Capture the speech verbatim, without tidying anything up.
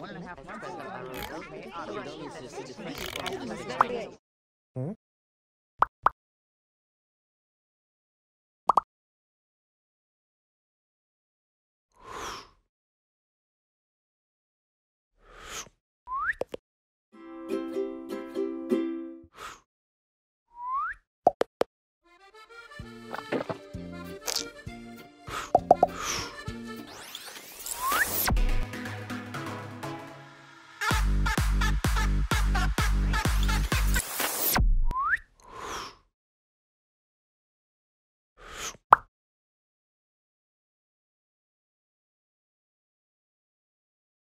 one and a half months ago. Okay, so